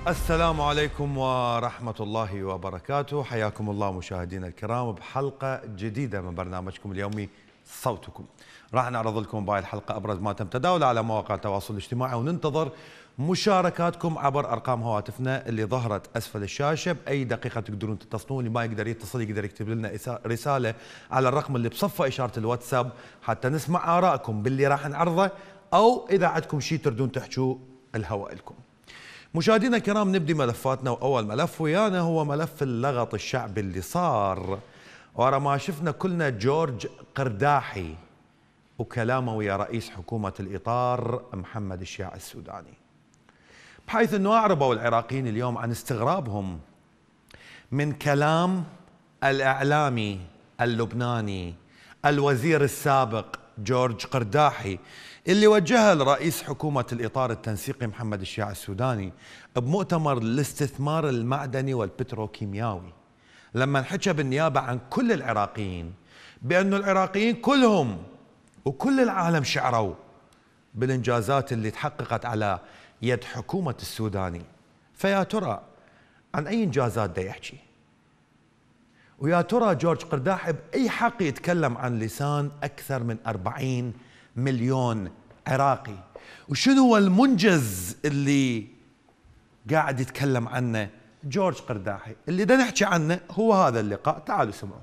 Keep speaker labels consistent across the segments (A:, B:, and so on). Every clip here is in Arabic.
A: السلام عليكم ورحمة الله وبركاته. حياكم الله مشاهدينا الكرام بحلقة جديدة من برنامجكم اليومي صوتكم. راح نعرض لكم بهاي الحلقة أبرز ما تم تداوله على مواقع التواصل الاجتماعي، وننتظر مشاركاتكم عبر أرقام هواتفنا اللي ظهرت أسفل الشاشة. بأي دقيقة تقدرون تتصلون، اللي ما يقدر يتصل يقدر يكتب لنا رسالة على الرقم اللي بصفه إشارة الواتساب حتى نسمع آرائكم باللي راح نعرضه، أو إذا عندكم شيء تردون تحجوه الهواء لكم. مشاهدينا الكرام، نبدي ملفاتنا، واول ملف ويانا هو ملف اللغط الشعبي اللي صار ورا ما شفنا كلنا جورج قرداحي وكلامه ويا رئيس حكومة الإطار محمد الشيع السوداني، بحيث أنه أعربوا العراقيين اليوم عن استغرابهم من كلام الإعلامي اللبناني الوزير السابق جورج قرداحي اللي وجهها لرئيس حكومة الإطار التنسيقي محمد الشيع السوداني بمؤتمر الاستثمار المعدني والبتروكيماوي، لما انحكى بالنيابة عن كل العراقيين بأن العراقيين كلهم وكل العالم شعروا بالإنجازات اللي تحققت على يد حكومة السوداني. فيا ترى عن أي إنجازات دا يحكي؟ ويا ترى جورج قرداحي بأي حق يتكلم عن لسان أكثر من 40 مليون عراقي؟ وشنو هو المنجز اللي قاعد يتكلم عنه جورج قرداحي؟ اللي دا نحكي عنه هو هذا اللقاء، تعالوا سمعوا.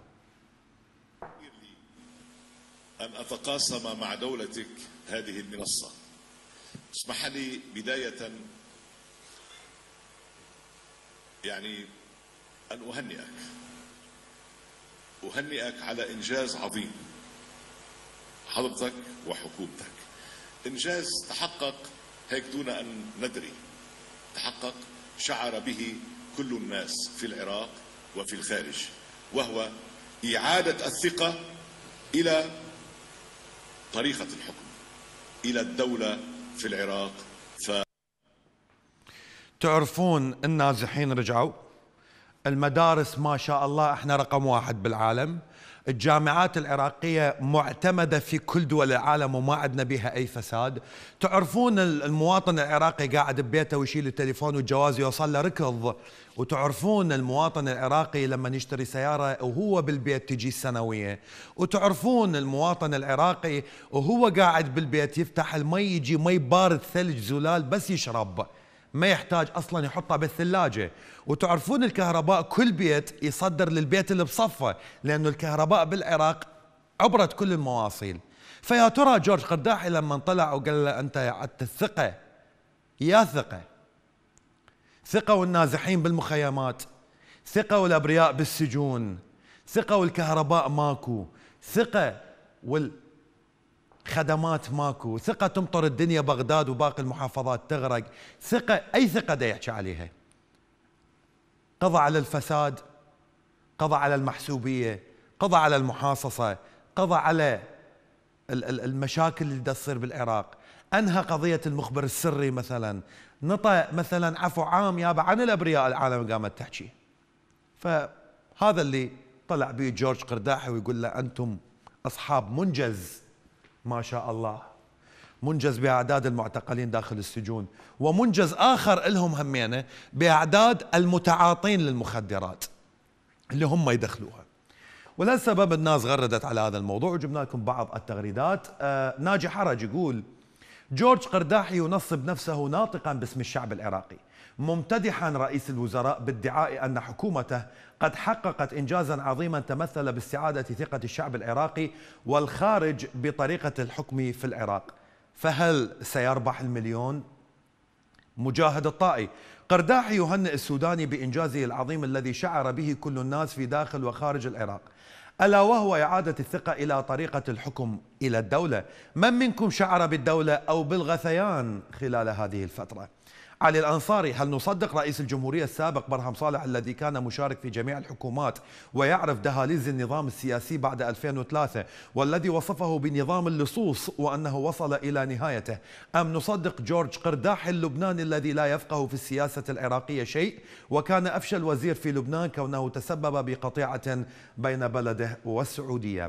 B: أن أتقاسم مع دولتك هذه المنصة. اسمح لي بداية أن أهنئك على إنجاز عظيم حضرتك وحكومتك. إنجاز تحقق هيك دون أن ندري، تحقق شعر به كل الناس في العراق وفي الخارج، وهو إعادة الثقة إلى طريقة الحكم، إلى الدولة في العراق.
A: تعرفون النازحين رجعوا، المدارس ما شاء الله احنا رقم 1 بالعالم، الجامعات العراقية معتمدة في كل دول العالم وما عندنا بها أي فساد. تعرفون المواطن العراقي قاعد ببيته ويشيل التليفون والجواز يوصل له ركض. وتعرفون المواطن العراقي لما يشتري سيارة وهو بالبيت تجي السنوية. وتعرفون المواطن العراقي وهو قاعد بالبيت يفتح المي يجي مي بارد ثلج زلال بس يشرب، ما يحتاج أصلا يحطها بالثلاجة. وتعرفون الكهرباء كل بيت يصدر للبيت اللي بصفه، لأنه الكهرباء بالعراق عبرت كل المواصيل. فيا ترى جورج قرداحي لما طلع وقال له أنت عدت الثقة، يا ثقة والنازحين بالمخيمات، ثقة والأبرياء بالسجون، ثقة والكهرباء ماكو، ثقة خدمات ماكو، ثقة تمطر الدنيا بغداد وباقي المحافظات تغرق، ثقة أي ثقة دا يحكي عليها؟ قضى على الفساد، قضى على المحسوبية، قضى على المحاصصة، قضى على المشاكل اللي دا تصير بالعراق، أنهى قضية المخبر السري مثلا، نطى مثلا عفو عام يابا عن الأبرياء العالم قامت تحكي. فهذا اللي طلع به جورج قرداحي ويقول له أنتم أصحاب منجز ما شاء الله، منجز بأعداد المعتقلين داخل السجون، ومنجز آخر لهم همينه بأعداد المتعاطين للمخدرات اللي هم يدخلوها. ولهالسبب الناس غردت على هذا الموضوع وجبنا لكم بعض التغريدات. ناجي حرج يقول: جورج قرداحي ينصب نفسه ناطقا باسم الشعب العراقي، ممتدحا رئيس الوزراء بادعاء أن حكومته قد حققت إنجازا عظيما تمثل باستعادة ثقة الشعب العراقي والخارج بطريقة الحكم في العراق، فهل سيربح المليون؟ مجاهد الطائي: قرداحي يهنئ السوداني بإنجازه العظيم الذي شعر به كل الناس في داخل وخارج العراق، ألا وهو إعادة الثقة إلى طريقة الحكم إلى الدولة. من منكم شعر بالدولة أو بالغثيان خلال هذه الفترة؟ علي الأنصاري: هل نصدق رئيس الجمهورية السابق برهم صالح الذي كان مشارك في جميع الحكومات ويعرف دهاليز النظام السياسي بعد 2003 والذي وصفه بنظام اللصوص وأنه وصل إلى نهايته، أم نصدق جورج قرداحي اللبناني الذي لا يفقه في السياسة العراقية شيء وكان أفشل وزير في لبنان كونه تسبب بقطيعة بين بلده والسعودية؟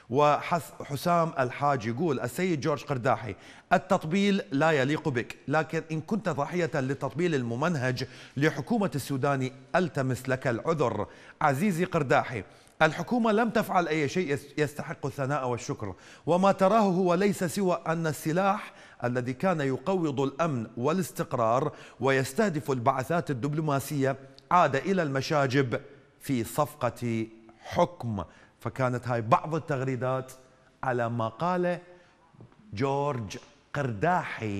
A: وحسام الحاج يقول السيد جورج قرداحي: التطبيل لا يليق بك، لكن إن كنت ضحية للتطبيل الممنهج لحكومة السوداني ألتمس لك العذر. عزيزي قرداحي، الحكومة لم تفعل أي شيء يستحق الثناء والشكر، وما تراه هو ليس سوى أن السلاح الذي كان يقوض الأمن والاستقرار ويستهدف البعثات الدبلوماسية عاد إلى المشاجب في صفقة حكم. فكانت هاي بعض التغريدات على ما قال جورج قرداحي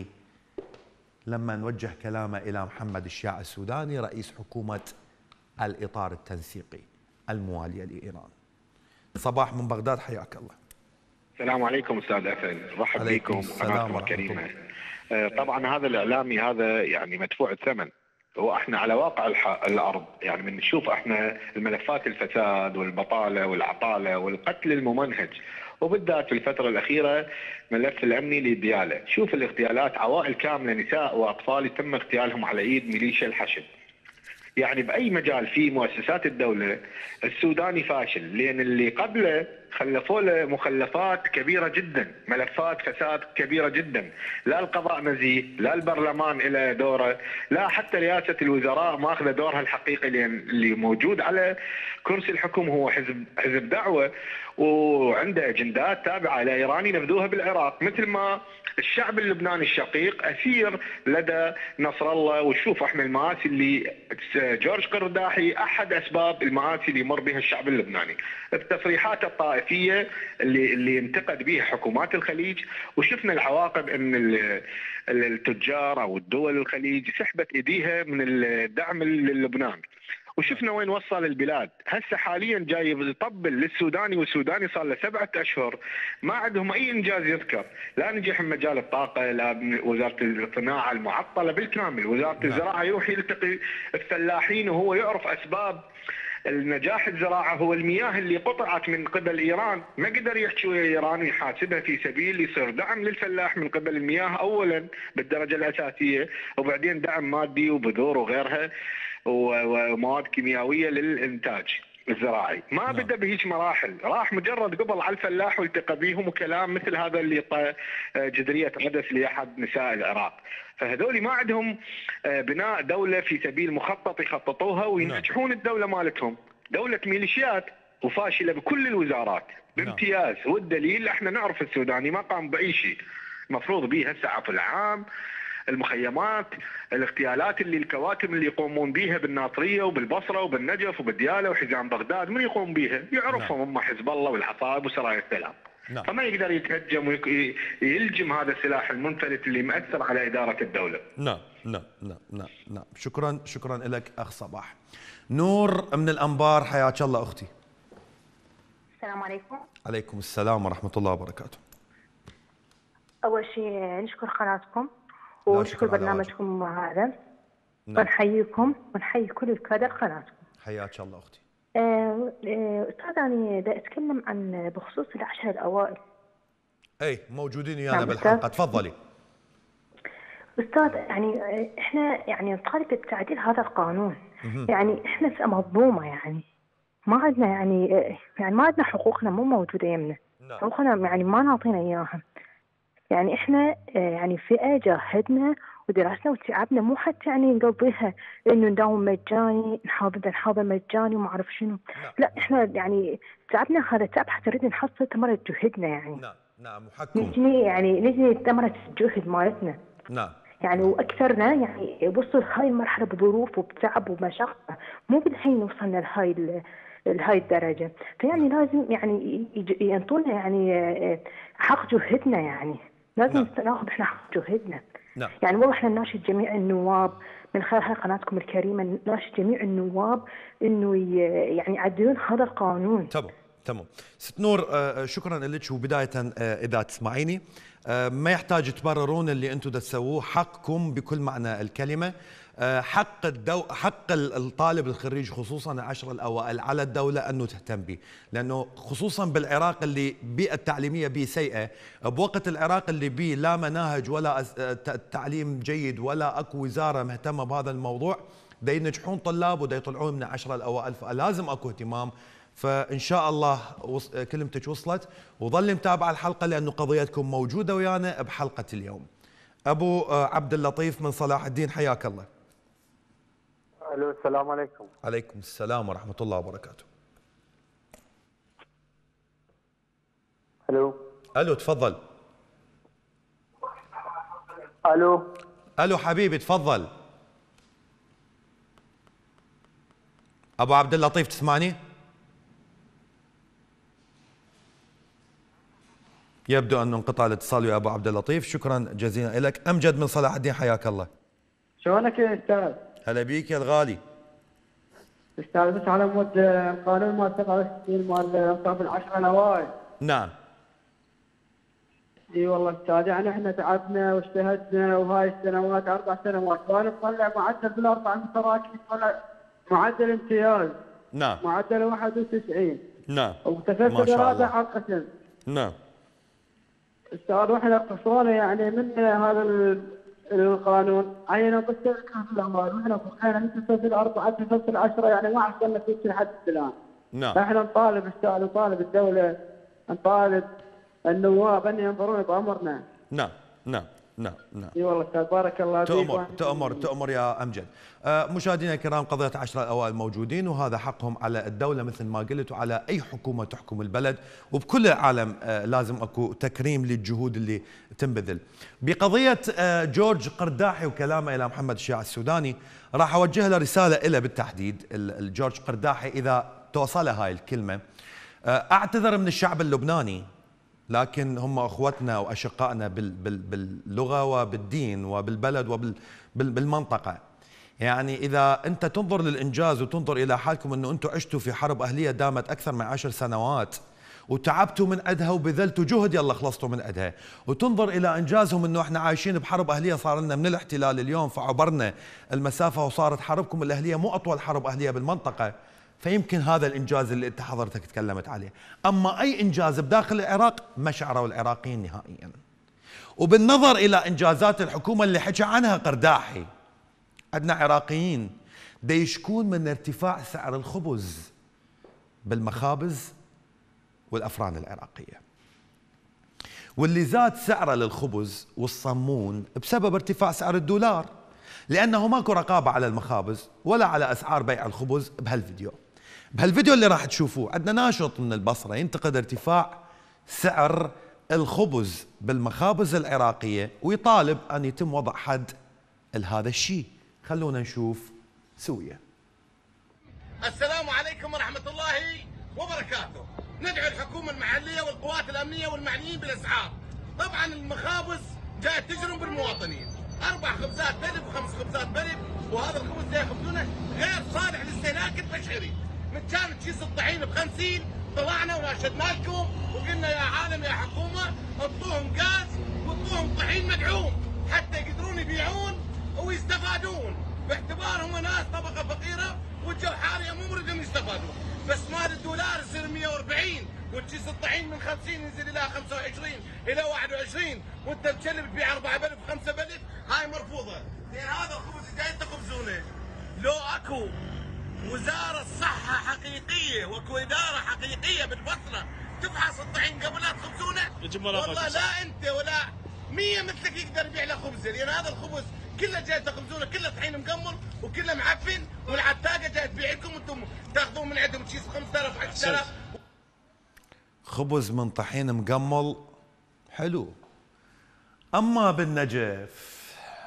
A: لما نوجه كلامه إلى محمد الشياع السوداني رئيس حكومة الإطار التنسيقي الموالية لإيران. صباح من بغداد، حياك الله.
C: السلام عليكم استاذ أفل، رحب بكم وقناتكم الكريمه. طبعا هذا الاعلامي هذا يعني مدفوع الثمن، واحنا على واقع الارض يعني بنشوف احنا الملفات الفساد والبطاله والعطاله والقتل الممنهج، وبالذات في الفتره الاخيره ملف الامني للدياله. شوف الاغتيالات، عوائل كامله نساء واطفال تم اغتيالهم على ايد ميليشيا الحشد. يعني باي مجال في مؤسسات الدوله السوداني فاشل، لان اللي قبله خلفوا له مخلفات كبيره جدا، ملفات فساد كبيره جدا، لا القضاء نزيه، لا البرلمان له دوره، لا حتى رئاسه الوزراء ماخذه دورها الحقيقي، لان اللي موجود على كرسي الحكم هو حزب دعوه وعنده اجندات تابعه لايران ينفذوها بالعراق، مثل ما الشعب اللبناني الشقيق اسير لدى نصر الله. وشوف احنا المآسي اللي جورج قرداحي احد اسباب المآسي اللي يمر بها الشعب اللبناني، التصريحات الطائفيه اللي انتقد بها حكومات الخليج، وشفنا العواقب ان التجار او الدول الخليج سحبت ايديها من الدعم للبنان، وشفنا وين وصل البلاد. هسه حاليا جاي يطبل للسوداني، والسوداني صار له 7 أشهر ما عندهم اي انجاز يذكر، لا نجح بمجال الطاقه، لا وزاره الصناعه المعطله بالكامل، وزاره الزراعه يروح يلتقي الفلاحين وهو يعرف اسباب النجاح الزراعه هو المياه اللي قطعت من قبل ايران، ما قدر يحكي ويا ايران ويحاسبها في سبيل يصير دعم للفلاح من قبل المياه اولا بالدرجه الاساسيه، وبعدين دعم مادي وبذور وغيرها ومواد كيميائيه للانتاج الزراعي. ما بدا بهيج مراحل، راح مجرد قبل على الفلاح والتقى بيهم وكلام مثل هذا اللي جدريه عدس لاحد نساء العراق. فهذول ما عندهم بناء دوله في سبيل مخطط يخططوها وينجحون الدوله مالتهم، دوله ميليشيات وفاشله بكل الوزارات بامتياز. والدليل احنا نعرف السوداني ما قام باي شيء المفروض به هسه، عفو العام، المخيمات، الاغتيالات اللي الكواتم اللي يقومون بها بالناطريه وبالبصره وبالنجف وبالدياله وحزام بغداد، من يقوم بها؟ يعرفهم هم حزب الله والعصائب وسرايا السلام. فما يقدر يتهجم ويلجم هذا السلاح المنفلت اللي مأثر على اداره الدوله.
A: نعم. شكرا لك اخ صباح. نور من الانبار، حياك الله اختي.
D: السلام عليكم.
A: عليكم السلام ورحمه الله وبركاته.
D: اول شيء نشكر قناتكم ونشكر برنامجكم هذا. ونحييكم ونحيي كل الكادر قناتكم.
A: حياك الله اختي.
D: استاذ انا بدي اتكلم عن بخصوص ال10 الاوائل.
A: اي موجودين ويانا بالحلقه، تفضلي.
D: استاذ يعني احنا يعني نطالب بتعديل هذا القانون. يعني احنا فئه مظلومه، يعني ما عندنا يعني ما عندنا حقوقنا مو موجوده يمنا. حقوقنا يعني ما نعطينا اياها. يعني احنا يعني فئه جاهدنا ودراسنا وتعبنا، مو حتى يعني نقضيها انه نداوم مجاني، نحاضر مجاني وما اعرف شنو. لا احنا يعني تعبنا، هذا تعب حتى نريد نحصل ثمره جهدنا. يعني
A: نعم محكم.
D: نجني ثمره الجهد مالتنا.
A: نعم.
D: يعني واكثرنا يعني وصل هاي المرحله بظروف وبتعب ومشقه، مو بالحين وصلنا لهاي الدرجه. فيعني لازم يعني ينطونا يعني حق جهدنا، يعني لازم ناخذ احنا حق جهدنا. يعني والله احنا نناشد جميع النواب من خلال هاي قناتكم الكريمه، نناشد جميع النواب انه يعني يعدلون هذا القانون.
A: تمام. ست نور، شكرا لك. وبدايه اذا تسمعيني ما يحتاج تبررون اللي انتم تسووه، حقكم بكل معنى الكلمه. حق الطالب الخريج خصوصا العشر الاوائل على الدوله انه تهتم به، لانه خصوصا بالعراق اللي بيئه التعليميه به سيئه، بوقت العراق اللي به لا مناهج ولا تعليم جيد ولا اكو وزاره مهتمه بهذا الموضوع، دا ينجحون طلاب ودا يطلعون من 10 الاوائل، فلازم اكو اهتمام فإن شاء الله كلمتك وصلت، وظل متابعة الحلقة لأنه قضيتكم موجودة ويانا بحلقة اليوم. أبو عبد اللطيف من صلاح الدين، حياك الله.
E: الو السلام عليكم.
A: عليكم السلام ورحمة الله وبركاته.
E: الو
A: تفضل.
E: الو
A: حبيبي تفضل. ابو عبد اللطيف تسمعني؟ يبدو انه انقطع الاتصال ويا ابو عبد اللطيف. شكرا جزيلا لك. امجد من صلاح الدين، حياك الله.
F: شلونك يا استاذ؟
A: هلا بيك يا الغالي.
F: استاذ بس على مود القانون مال 67 مال انصاف العشرة الاوائل.
A: نعم.
F: اي والله استاذ، يعني احنا تعبنا واجتهدنا وهاي السنوات 4 سنوات ونطلع معدل بالاربع متراكم، طلع معدل امتياز.
A: نعم.
F: معدل 91.
A: نعم.
F: وتسلسل رابع على القسم.
A: نعم.
F: استاذ واحنا قصرنا يعني من هذا القانون، عينا بس في الاعمال واحنا بقينا من تسلسل 4 تسلسل 10، يعني ما حصلنا في شيء لحد الان.
A: نعم.
F: احنا نطالب استاذ، نطالب الدوله، نطالب النواب ان ينظرون بامرنا.
A: نعم.
F: اي والله استاذ بارك الله فيك.
A: تؤمر يا امجد. مشاهدينا الكرام، قضيه 10 الاوائل موجودين وهذا حقهم على الدوله مثل ما قلت، وعلى اي حكومه تحكم البلد، وبكل العالم لازم اكو تكريم للجهود اللي تنبذل. بقضيه جورج قرداحي وكلامه الى محمد الشيع السوداني، راح اوجه له رساله له بالتحديد. الجورج قرداحي اذا توصله هاي الكلمه، اعتذر من الشعب اللبناني، لكن هم اخوتنا واشقائنا باللغه وبالدين وبالبلد وبالمنطقه. يعني اذا انت تنظر للانجاز وتنظر الى حالكم انه انتم عشتوا في حرب اهليه دامت اكثر من 10 سنوات وتعبتوا من عدها وبذلتوا جهد يلا خلصتوا من عدها، وتنظر الى انجازهم انه احنا عايشين بحرب اهليه صار لنا من الاحتلال اليوم فعبرنا المسافه وصارت حربكم الاهليه مو اطول حرب اهليه بالمنطقه، فيمكن هذا الانجاز اللي انت حضرتك تكلمت عليه. اما اي انجاز بداخل العراق ما شعروا العراقيين نهائيا. وبالنظر الى انجازات الحكومه اللي حكى عنها قرداحي، عندنا عراقيين دا يشكون من ارتفاع سعر الخبز بالمخابز والافران العراقيه، واللي زاد سعره للخبز والصمون بسبب ارتفاع سعر الدولار، لانه ماكو رقابه على المخابز ولا على اسعار بيع الخبز. بهالفيديو اللي راح تشوفوه عندنا ناشط من البصره ينتقد ارتفاع سعر الخبز بالمخابز العراقيه ويطالب ان يتم وضع حد لهذا الشيء. خلونا نشوف سويا.
G: السلام عليكم ورحمه الله وبركاته. ندعو الحكومه المحليه والقوات الامنيه والمعنيين بالاسعار. طبعا المخابز جايه تجرم بالمواطنين، 4 خبزات بلب و5 خبزات بلب، وهذا الخبز اللي ياخذونه غير صالح للاستهلاك البشري. من كان كيس الطحين ب50 طلعنا وناشدنا لكم وقلنا يا عالم يا حكومه اعطوهم غاز واعطوهم طحين مدعوم حتى يقدرون يبيعون ويستفادون، باعتبارهم ناس طبقه فقيره والجو حاليا مو مريدهم يستفادون. بس مال الدولار يصير 140 والكيس الطحين من 50 ينزل الى 25 الى 21 وانت مشلب تبيع 4 بلف 5 بلف، هاي مرفوضه. لان هذا الخبز جاي تخبزونه لو اكو وزاره صحه حقيقيه واكو اداره حقيقيه بالبصره تفحص الطحين قبل لا تخبزونه، والله لا انت ولا 100 مثلك يقدر يبيع له خبزه، لان هذا الخبز كله جاي تخبزونه كله طحين مقمر وكله معفن، والعتاقه جاي تبيع لكم وانتم تاخذون من عندهم كيس 5000 10000
A: خبز من طحين مقمل حلو. اما بالنجف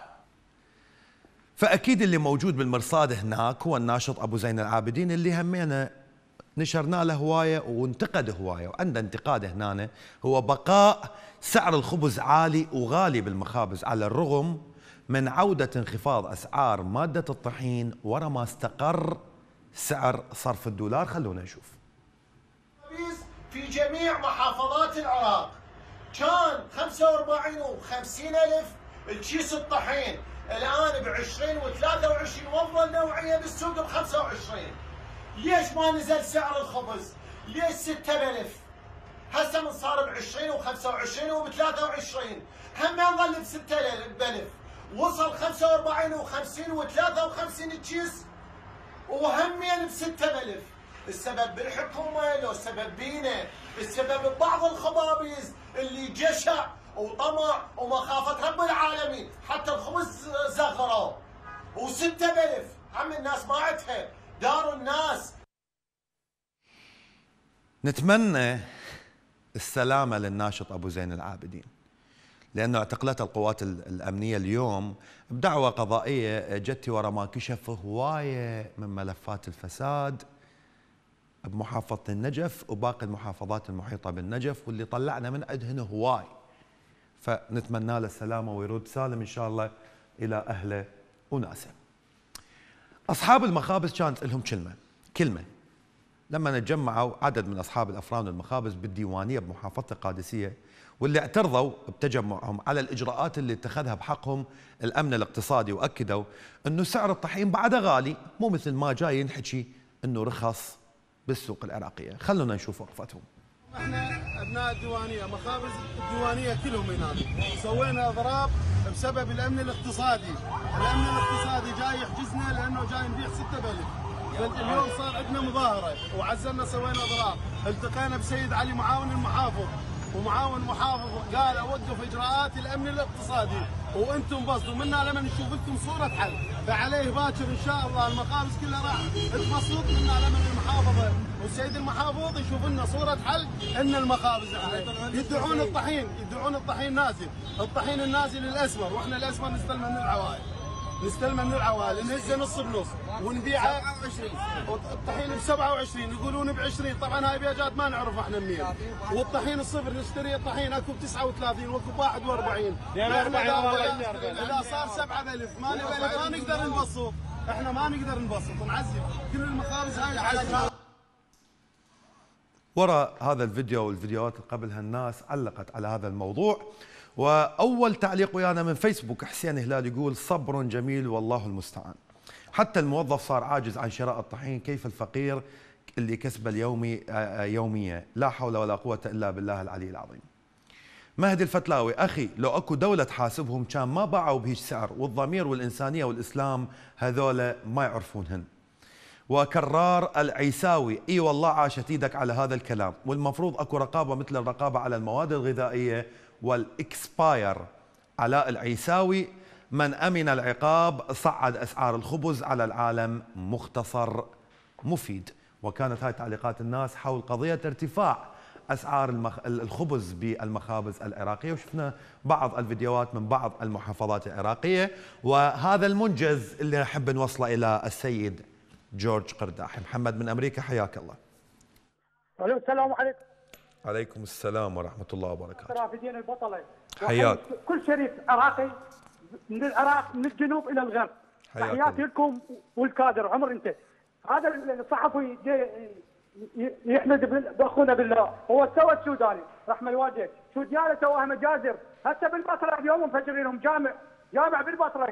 A: فاكيد اللي موجود بالمرصاد هناك هو الناشط ابو زين العابدين اللي همينا نشرنا له هوايه وانتقد هوايه، وعنده انتقاد هنا هو بقاء سعر الخبز عالي وغالي بالمخابز على الرغم من عوده انخفاض اسعار ماده الطحين ورا ما استقر سعر صرف الدولار. خلونا نشوف.
H: في جميع محافظات العراق كان 45 و50 ألف الكيس الطحين، الآن ب20 و23 وافضل نوعية بالسوق ب25. ليش ما نزل سعر الخبز؟ ليش 6000 هسه من صار ب20 و25 وب23 هم نظل ب6000 وصل 45 و50 و53 الكيس وهمين ب6000. السبب بالحكومة لو السبب بينا، السبب ببعض الخبابيز اللي جشع وطمع ومخافة رب العالمين، حتى الخبز زغروا و6 بلف. عم الناس ما عندها داروا الناس.
A: نتمنى السلامة للناشط أبو زين العابدين، لأنه اعتقلته القوات الأمنية اليوم بدعوى قضائية جت ورا ما كشف هواية من ملفات الفساد بمحافظة النجف وباقي المحافظات المحيطة بالنجف، واللي طلعنا من عندهن هواي. فنتمنى له السلامة ويرد سالم إن شاء الله إلى أهله وناسه. أصحاب المخابز كانت لهم كلمة لما نتجمعوا عدد من أصحاب الأفران والمخابز بالديوانية بمحافظة القادسية، واللي اعترضوا بتجمعهم على الإجراءات اللي اتخذها بحقهم الأمن الاقتصادي، وأكدوا أنه سعر الطحين بعده غالي، مو مثل ما جاي ينحكي أنه رخص بالسوق العراقية. خلونا نشوف وقفتهم.
I: احنا ابناء الديوانيه مخابز الديوانيه كلهم هنا سوينا اضراب بسبب الامن الاقتصادي. الامن الاقتصادي جاي يحجزنا لانه جاي نبيع 6 بلف. اليوم صار عندنا مظاهره وعزلنا سوينا اضراب. التقينا بسيد علي معاون المحافظ، ومعاون محافظ قال اوقف اجراءات الامن الاقتصادي وانتم بصدوا منا لما نشوف لكم صوره حل. فعليه باكر ان شاء الله المخابز كلها راح تبسط منا لما المحافظه والسيد المحافظ يشوف لنا صوره حل ان المخابز احنا يدعون الطحين نازل، الطحين النازل الاسمر، واحنا الاسمر نستلمه من العوائل نهزه نص بنص ونبيعه 27. الطحين ب 27 يقولون ب 20. طبعا هاي بيجات ما نعرف احنا منين. والطحين الصفر نشتري الطحين اكو ب 39 واكو ب 41. اذا صار 7000 ما نقدر نبسط، احنا ما نقدر نبسط نعذب كل المخابز هاي.
A: وراء هذا الفيديو والفيديوهات اللي قبلها الناس علقت على هذا الموضوع، وأول تعليق ويانا من فيسبوك حسين هلال يقول صبر جميل والله المستعان. حتى الموظف صار عاجز عن شراء الطحين، كيف الفقير اللي كسبه اليومي يومية؟ لا حول ولا قوة إلا بالله العلي العظيم. مهدي الفتلاوي أخي لو أكو دولة تحاسبهم كان ما باعوا بهيج سعر، والضمير والإنسانية والإسلام هذول ما يعرفونهن. وكرار العيساوي اي والله عاشت ايدك على هذا الكلام، والمفروض اكو رقابه مثل الرقابه على المواد الغذائيه والاكسباير. علاء العيساوي من امن العقاب صعد اسعار الخبز على العالم، مختصر مفيد. وكانت هاي تعليقات الناس حول قضيه ارتفاع اسعار الخبز بالمخابز العراقيه، وشفنا بعض الفيديوهات من بعض المحافظات العراقيه. وهذا المنجز اللي نحب نوصله الى السيد جورج قرداحي. محمد من أمريكا حياك الله.
J: الو السلام عليكم.
A: عليكم السلام ورحمة الله وبركاته.
J: رافدين البطلة.
A: حياك.
J: كل شريف عراقي من العراق من الجنوب إلى الغرب. تحياتي لكم والكادر. عمر أنت هذا الصحفي يحمد بأخونا بالله، هو سوى السوداني رحمة الوالدين، شو دياله سواها مجازر. هسه بالبصرة اليوم مفجرينهم جامع بالبصرة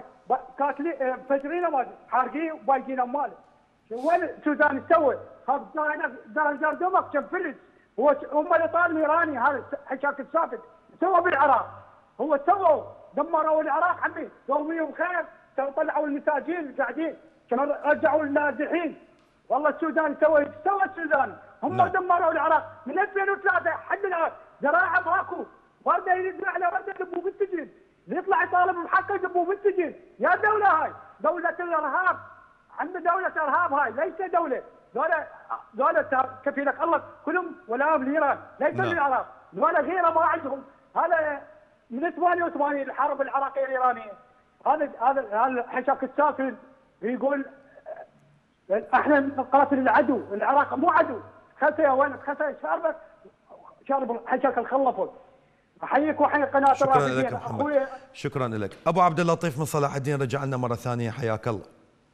J: مفجرينه حارقين وبايقين امواله. وين السوداني سوى؟ دار الجردمك كم فلس. هم اللي طال ايراني هذا حشاك الساكت سوى بالعراق. هو سووا دمروا العراق عمي يوميهم خير. طلعوا المساجين قاعدين كانوا رجعوا النازحين. والله السوداني سوى السوداني. هم دمروا العراق من 2003 حد الان. زراعه ماكو، ورده يدق على ورده يدبوا بالسجن، يطلع يطالب بحقه يدبوا بالسجن. يا دوله هاي دوله الارهاب، عندنا دوله ارهاب هاي ليس دوله. ذولا كفيلك الله كلهم ولاهم لايران ليس للعراق. ذولا غيره ما عندهم. هذا من 88 الحرب العراقيه الايرانيه. هذا حشاك الساكن يقول احنا نقاتل العدو، العراق مو عدو. خسيه وين خسيه شارب حشاك الخلفوا. احييك واحيي قناه الرافدين اخوي.
A: شكرا لك. ابو عبد اللطيف من صلاح الدين رجع لنا مره ثانيه، حياك الله.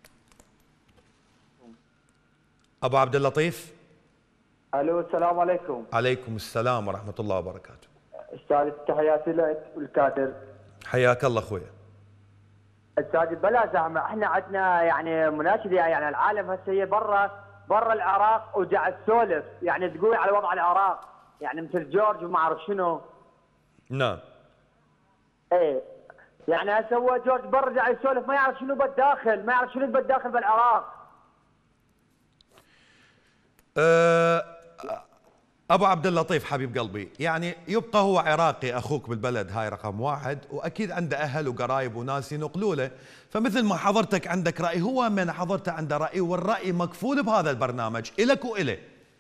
A: ابو عبد اللطيف.
E: الو السلام عليكم.
A: عليكم السلام ورحمه الله وبركاته.
E: استاذ تحياتي لك والكادر.
A: حياك الله اخويا.
E: استاذ بلا زعمه احنا عندنا يعني مناشده، يعني العالم هسه هي برا العراق وقاعد تسولف يعني تقول على وضع العراق يعني مثل جورج وما اعرف شنو.
A: نعم.
E: ايه يعني هسه هو جورج برا قاعد يسولف ما يعرف شنو بالداخل، ما يعرف شنو بالداخل بالعراق.
A: ابو عبد اللطيف حبيب قلبي، يعني يبقى هو عراقي اخوك بالبلد، هاي رقم واحد، واكيد عنده اهل وقرايب وناس ينقلوا له، فمثل ما حضرتك عندك راي هو من حضرته عنده راي، والراي مكفول بهذا البرنامج الك واليه.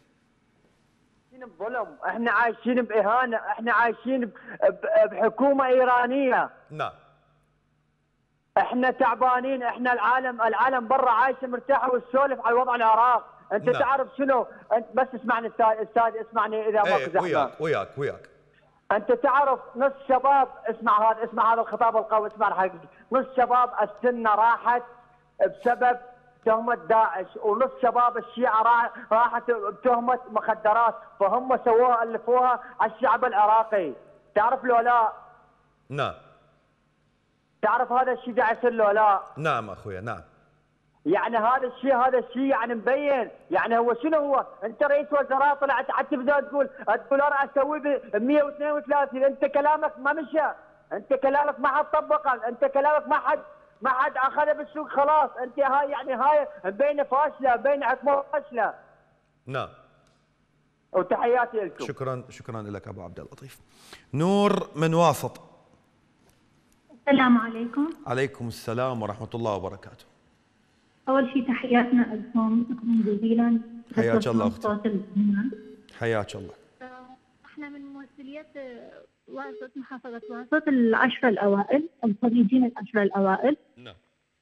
E: بظلم، احنا عايشين باهانه، احنا عايشين بحكومه ايرانيه.
A: نعم.
E: احنا تعبانين، احنا العالم برا عايشه مرتاحه والسولف على وضع العراق، انت
A: نعم.
E: تعرف شنو؟ انت بس اسمعني استاذ اسمعني اذا ما
A: زحمه. وياك.
E: انت تعرف نص شباب، اسمع هذا الخطاب القوي، اسمع الحقيقة. نص شباب السنه راحت بسبب تهمه داعش، ونص شباب الشيعه راحت بتهمه مخدرات، فهم سووها الفوها على الشعب العراقي، تعرف لو لا؟
A: نعم.
E: تعرف هذا الشيء قاعد يصير لو لا؟
A: نعم اخويا نعم.
E: يعني هذا الشيء يعني مبين، يعني هو شنو هو؟ انت رئيس وزراء طلعت على التلفزيون تقول الدولار اسوي ب 132، انت كلامك ما مشى، انت كلامك ما حد طبقه، انت كلامك ما حد اخذه بالسوق خلاص، انت هاي مبينه فاشله، مبينه حكومه فاشله.
A: نعم.
E: وتحياتي لكم.
A: شكرا لك ابو عبد اللطيف. نور من واسط.
K: السلام عليكم.
A: عليكم السلام ورحمه الله وبركاته.
K: أول شيء تحياتنا لكم، شكرا جزيلا.
A: حياك الله أختي. حياك الله.
K: احنا من ممثليات واسط، محافظة واسط، العشرة الأوائل، الخريجين العشرة الأوائل.
A: نعم.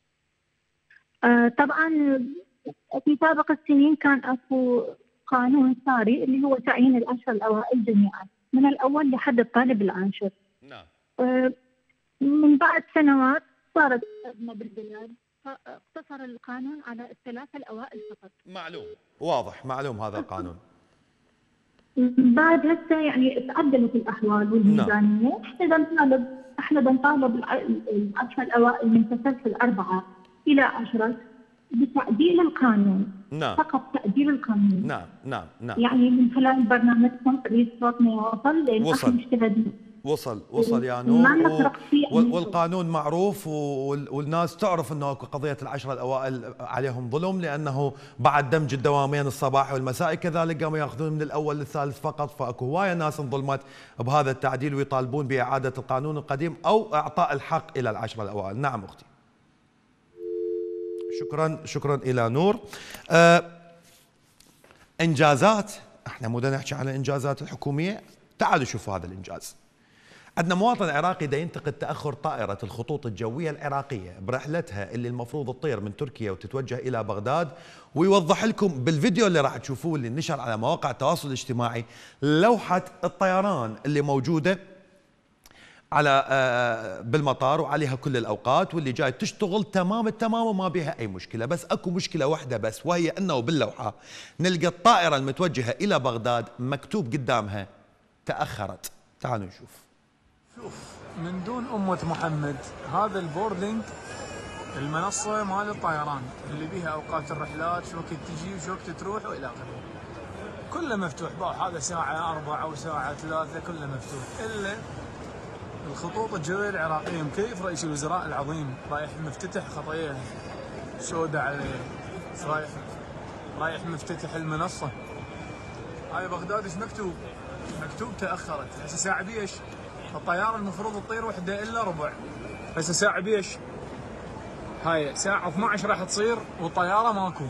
K: طبعا في سابق السنين كان اكو قانون ساري اللي هو تعيين العشرة الأوائل جميعا من الأول لحد الطالب العاشر.
A: نعم.
K: من بعد سنوات صارت أزمة بالبلاد، فاقتصر القانون على الثلاثة الأوائل فقط.
A: معلوم، واضح، معلوم هذا القانون.
K: بعد هسه يعني تعدلت الأحوال والميزانية. احنا بنطالب العشرة الأوائل من تسلسل 4 إلى 10 بتعديل القانون.
A: نعم.
K: فقط تعديل القانون.
A: نعم.
K: يعني من خلال برنامجكم قريب صوتنا يوصل لين
A: وصل يا نور، والقانون معروف، والناس تعرف انه قضيه العشره الاوائل عليهم ظلم، لانه بعد دمج الدوامين الصباحي والمسائي كذلك قاموا ياخذون من الاول للثالث فقط، فاكو هوايه ناس انظلمت بهذا التعديل ويطالبون باعاده القانون القديم او اعطاء الحق الى العشره الاوائل. نعم اختي. شكرا الى نور. انجازات، احنا مو نحكي على انجازات الحكوميه، تعالوا شوفوا هذا الانجاز. عندنا مواطن عراقي دا ينتقد تأخر طائرة الخطوط الجوية العراقية برحلتها اللي المفروض تطير من تركيا وتتوجه إلى بغداد، ويوضح لكم بالفيديو اللي راح تشوفوه اللي نشر على مواقع التواصل الاجتماعي لوحة الطيران اللي موجودة على بالمطار وعليها كل الأوقات، واللي جاي تشتغل تمام التمام وما بها أي مشكلة، بس أكو مشكلة واحدة بس، وهي أنه باللوحة نلقى الطائرة المتوجهة إلى بغداد مكتوب قدامها تأخرت. تعالوا نشوف.
L: شوف، من دون أمة محمد هذا البوردنج المنصة مال الطيران اللي بيها أوقات الرحلات، شو وقت تجي وشو وقت تروح وإلى آخره، كله مفتوح. هذا ساعة 4 وساعة 3 كله مفتوح، إلا الخطوط الجوية العراقية مكيف رئيس الوزراء العظيم رايح مفتتح خطية سوداء عليه، رايح مفتتح المنصة. هاي بغداد ايش مكتوب؟ مكتوب تأخرت. هسه ساعة بيش؟ الطيارة المفروض تطير 1:15، هسه ساعة بيش؟ هاي ساعة 12 راح تصير والطيارة ماكو.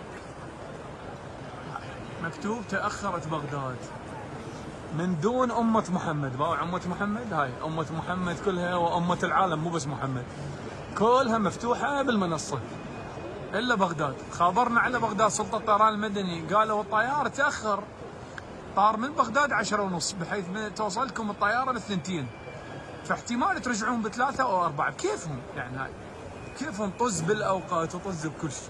L: مكتوب تأخرت بغداد من دون أمة محمد. باوع أمة محمد، هاي أمة محمد كلها وأمة العالم مو بس محمد، كلها مفتوحة بالمنصة إلا بغداد. خابرنا على بغداد سلطة الطيران المدني، قالوا الطيار تأخر، طار من بغداد 10:30 بحيث توصلكم الطيارة ب2، فاحتمال ترجعون ب3 أو 4. كيفهم يعني؟ هاي كيفهم طز بالأوقات وطز بكل شيء.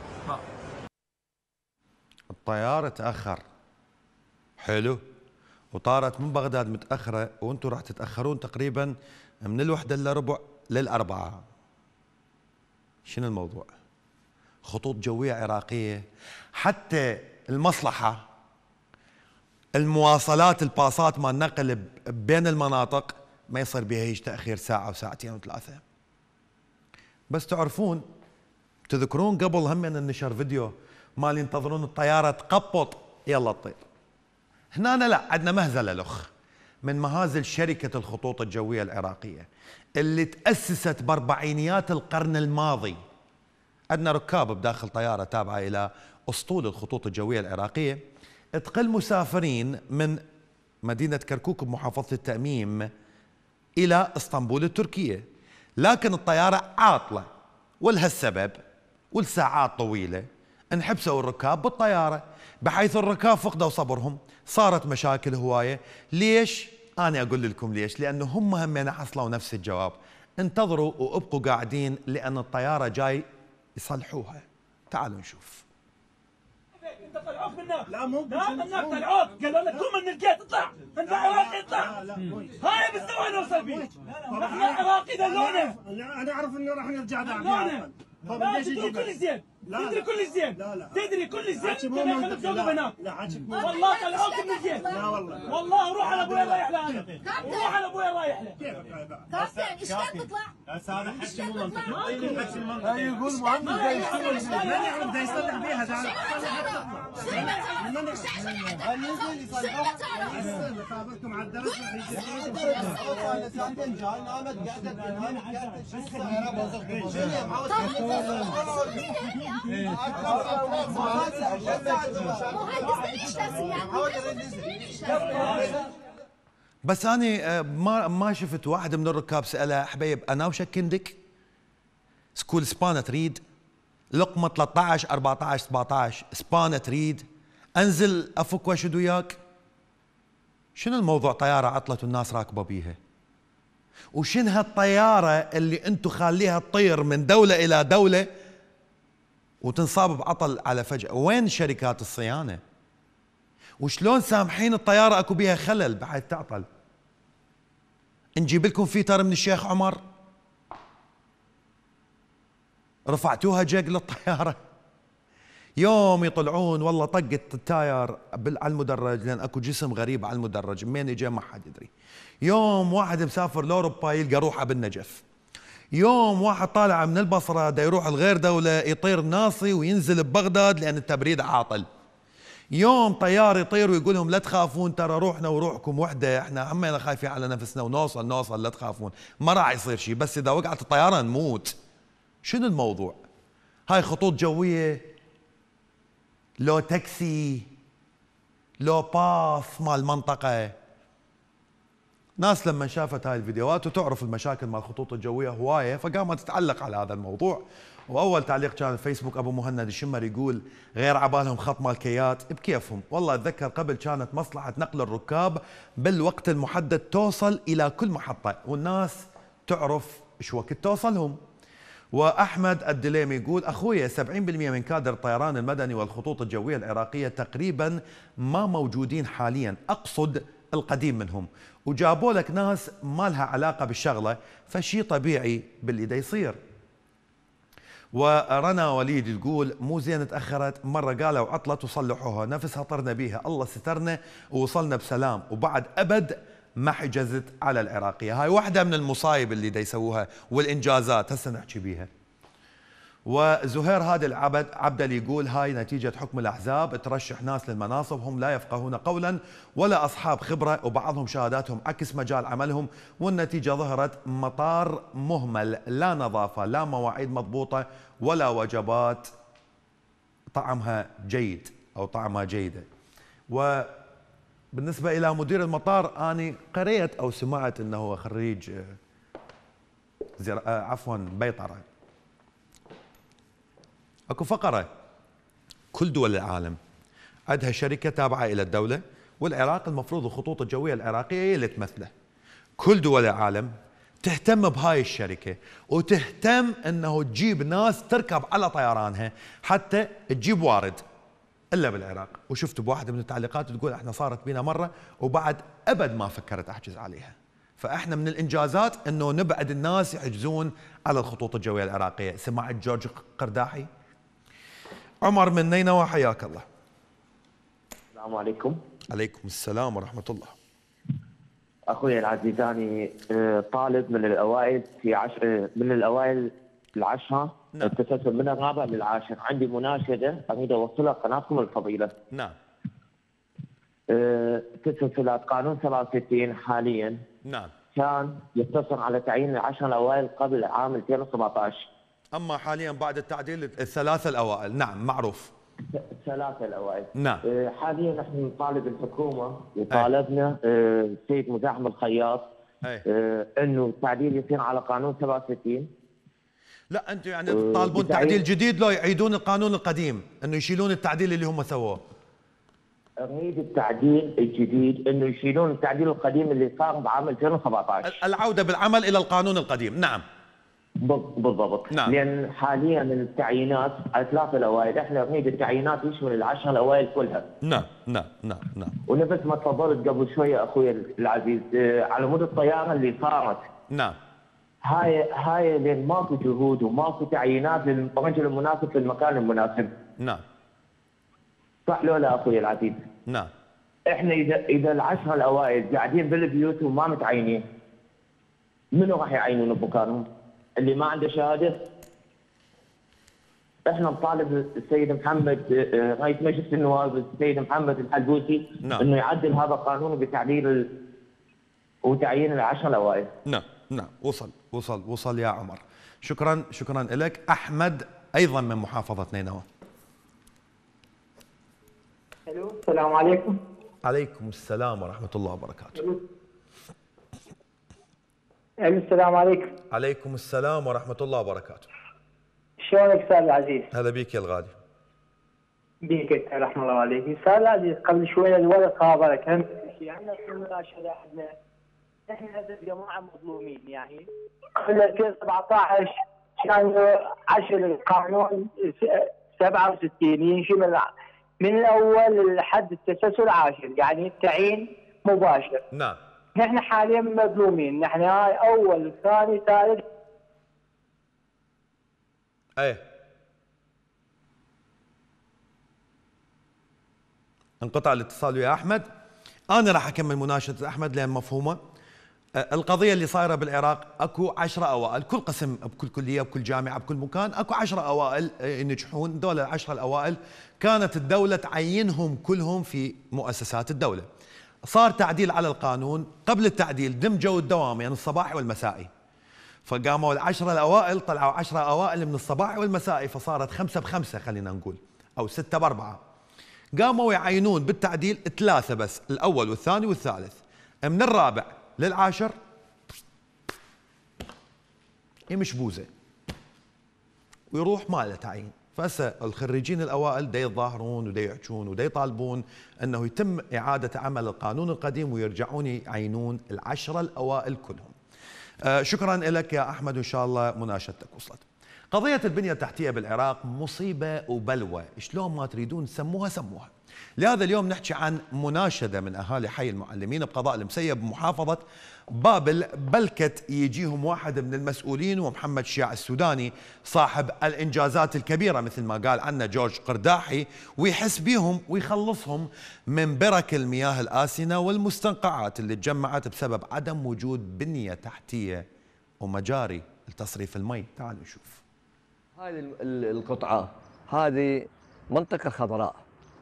A: الطيارة تأخر، حلو، وطارت من بغداد متأخرة، وانتم راح تتأخرون تقريبا من 1:15 لل4. شنو الموضوع؟ خطوط جوية عراقية، حتى المصلحة، المواصلات، الباصات مال النقل بين المناطق ما يصير بها هيج تأخير ساعة وساعتين و3. بس تعرفون، تذكرون قبل هم نشر فيديو مال ينتظرون الطيارة تقبط يلا تطير. هنا لا، عندنا مهزله لخ من مهازل شركه الخطوط الجويه العراقيه اللي تاسست باربعينيات القرن الماضي. عندنا ركاب بداخل طياره تابعه الى اسطول الخطوط الجويه العراقيه تقل مسافرين من مدينه كركوك بمحافظه التأميم الى اسطنبول التركيه، لكن الطياره عاطله، ولهالسبب والساعات طويله انحبسوا الركاب بالطياره، بحيث الركاب فقدوا صبرهم، صارت مشاكل هوايه. ليش؟ انا اقول لكم ليش، لانه هم همين حصلوا نفس الجواب. انتظروا وابقوا قاعدين لان الطياره جاي يصلحوها. تعالوا نشوف.
M: انت طلعوك منك. لا مو منك طلعوك، قالوا لك قوم من الجيت اطلع، انت عراقي اطلع. هاي بالسوى نوصل بيك. احنا عراقي دلونا.
H: انا اعرف انه راح نرجع
M: دلونا. لا تدري كل زين، تدري كل زين، تدري كل زين. تبي خليك توقف هناك. والله طلعوك من الجيت. لا والله. والله روح على ابويا رايح له انا. روح على ابويا رايح له.
N: كابتن ايش كان تطلع؟
M: هذا حكي مو منطقي.
H: حكي منطقي. يقول مهندس دا يشتغل من يعرف دا يصلح بيها دا من ينزل يصلحوها. خابركم على الدرس انا ساعتين جاي نامت قعدت هنا قعدت شو السياره
A: بس أنا ما شفت واحد من الركاب سألها حبيب أنا وشك عندك؟ سكول سبانة تريد؟ لقمة 13 14 17 سبانة تريد؟ أنزل أفك واشد وياك؟ شنو الموضوع طيارة عطلت والناس راكبة بيها؟ وشن هالطيارة اللي انتو خاليها تطير من دولة إلى دولة وتنصاب بعطل على فجأة؟ وين شركات الصيانة؟ وشلون سامحين الطيارة اكو بيها خلل بحيث تعطل؟ نجيب لكم فيتر من الشيخ عمر؟ رفعتوها جق للطيارة؟ يوم يطلعون والله طقت التاير على المدرج، لان اكو جسم غريب على المدرج منين اجى ما حد يدري. يوم واحد مسافر لاوروبا يلقى روحه بالنجف. يوم واحد طالع من البصره دا يروح لغير دوله يطير ناصي وينزل ببغداد لان التبريد عاطل. يوم طيار يطير ويقول لهم لا تخافون ترى روحنا وروحكم وحده، احنا عمالنا خايفين على نفسنا ونوصل لا تخافون، ما راح يصير شيء، بس اذا وقعت الطياره نموت. شنو الموضوع؟ هاي خطوط جويه لو تاكسي لو باص مال منطقة؟ ناس لما شافت هاي الفيديوهات وتعرف المشاكل مال الخطوط الجوية هواية فقامت تتعلق على هذا الموضوع. وأول تعليق كان الفيسبوك أبو مهند الشمر يقول غير عبالهم خط مالكيات بكيفهم. والله أتذكر قبل كانت مصلحة نقل الركاب بالوقت المحدد توصل إلى كل محطة والناس تعرف شو وقت توصلهم. وأحمد الدليمي يقول أخويا 70% من كادر الطيران المدني والخطوط الجوية العراقية تقريبا ما موجودين حاليا، أقصد القديم منهم، وجابوا لك ناس ما لها علاقة بالشغلة، فشي طبيعي باللي دا يصير. ورنا وليد تقول مو زين تأخرت، مرة قالوا عطلت وصلحوها نفسها طرنا بيها، الله سترنا ووصلنا بسلام وبعد أبد ما حجزت على العراقية. هاي واحدة من المصايب اللي دا يسووها والإنجازات هسه نحكي بيها. وزهير هادي العبدل يقول هاي نتيجة حكم الأحزاب ترشح ناس للمناصب هم لا يفقهون قولا ولا أصحاب خبرة وبعضهم شهاداتهم عكس مجال عملهم، والنتيجة ظهرت مطار مهمل، لا نظافة لا مواعيد مضبوطة ولا وجبات طعمها جيد أو طعمها جيدة. وبالنسبة إلى مدير المطار أنا قريت أو سمعت أنه هو خريج بيطرة. اكو فقرة كل دول العالم عندها شركة تابعة إلى الدولة، والعراق المفروض الخطوط الجوية العراقية هي اللي تمثله. كل دول العالم تهتم بهاي الشركة وتهتم أنه تجيب ناس تركب على طيرانها حتى تجيب وارد، إلا بالعراق. وشفت بواحدة من التعليقات تقول احنا صارت بينا مرة وبعد أبد ما فكرت أحجز عليها. فاحنا من الإنجازات أنه نبعد الناس يحجزون على الخطوط الجوية العراقية. سمعت جورج قرداحي؟ عمر من نينوى حياك الله.
O: السلام عليكم.
A: عليكم السلام ورحمة الله.
O: أخوي العزيز أنا طالب من الأوائل في من الأوائل العشرة. نعم. التسلسل من الرابع للعاشر. عندي مناشدة أريد أوصلها قناتكم الفضيلة.
A: نعم.
O: في تسلسلات قانون 67 حاليا
A: نعم
O: كان يقتصر على تعيين ال10 الأوائل قبل عام 2017.
A: أما حاليا بعد التعديل الثلاثة الأوائل. نعم معروف.
O: الثلاثة الأوائل.
A: نعم.
O: حاليا نحن نطالب الحكومة وطالبنا السيد مزاحم الخياط انه التعديل يصير على قانون 67.
A: لا انتم يعني تطالبون تعديل جديد لو يعيدون القانون القديم، انه يشيلون التعديل اللي هم سووه؟
O: اريد التعديل الجديد، انه يشيلون التعديل القديم اللي صار بعام 2017.
A: العودة بالعمل الى القانون القديم. نعم
O: بالضبط.
A: نعم.
O: لان حاليا التعيينات على الثلاثة الاوائل، احنا نريد التعيينات يشمل ال10 الاوائل كلها.
A: نعم.
O: ونفس ما تفضلت قبل شويه اخوي العزيز على مود الطياره اللي صارت.
A: نعم.
O: هاي لان ماكو جهود وماكو تعيينات للرجل المناسب في المكان المناسب.
A: نعم.
O: صح لو لا اخوي العزيز؟
A: نعم.
O: احنا اذا ال10 الاوائل قاعدين بالبيوت وما متعينين، منو راح يعينون بمكانهم؟ اللي ما عنده شهاده؟ احنا نطالب السيد محمد رئيس مجلس النواب السيد محمد الحلبوسي
A: نعم.
O: انه يعدل هذا القانون بتعديل وتعيين ال10 الاوائل.
A: نعم. وصل يا عمر. شكرا لك. احمد ايضا من محافظة نينوى.
P: الو السلام عليكم.
A: عليكم السلام ورحمة الله وبركاته.
P: السلام عليكم.
A: عليكم السلام ورحمة الله وبركاته.
P: شلونك استاذ العزيز؟
A: هلا بيك يا الغالي.
P: بيك انت رحمه الله عليك. استاذ العزيز قبل شويه الولد خابرك هم شيء عندنا في المناشده احنا هذه الجماعه مظلومين يعني. قبل 2017 كان 10 القانون 67 ينشمل من الاول لحد التسلسل 10 يعني التعيين مباشر.
A: نعم.
P: نحن حاليا مظلومين، نحن هاي اول ثاني ثالث.
A: انقطع الاتصال ويا احمد. انا راح اكمل مناشده احمد لان مفهومه. القضيه اللي صايره بالعراق اكو 10 اوائل، كل قسم بكل كليه بكل جامعه بكل مكان اكو 10 اوائل ينجحون. دول ال10 الاوائل كانت الدوله تعينهم كلهم في مؤسسات الدوله. صار تعديل على القانون، قبل التعديل دمجوا الدوامين الصباحي والمسائي، فقاموا ال10 الاوائل طلعوا 10 اوائل من الصباحي والمسائي، فصارت 5 ب5 خلينا نقول او 6 ب4. قاموا يعينون بالتعديل 3 بس، الاول والثاني والثالث. من الرابع لل10 يمشبوزه ويروح ما له تعيين. فهسه الخريجين الاوائل دا يتظاهرون ودا يحجون ودا يطالبون انه يتم اعاده عمل القانون القديم ويرجعون يعينون ال10 الاوائل كلهم. شكرا لك يا احمد، وان شاء الله مناشدتك وصلت. قضيه البنيه التحتيه بالعراق مصيبه وبلوى، شلون ما تريدون سموها سموها. لهذا اليوم نحكي عن مناشده من اهالي حي المعلمين بقضاء المسيب بمحافظه بابل. بلكت يجيهم واحد من المسؤولين ومحمد شياع السوداني صاحب الانجازات الكبيره مثل ما قال عنه جورج قرداحي، ويحس بيهم ويخلصهم من برك المياه الآسنة والمستنقعات اللي تجمعت بسبب عدم وجود بنيه تحتيه ومجاري لتصريف المي. تعالوا نشوف.
Q: هذه القطعه هذه منطقه خضراء،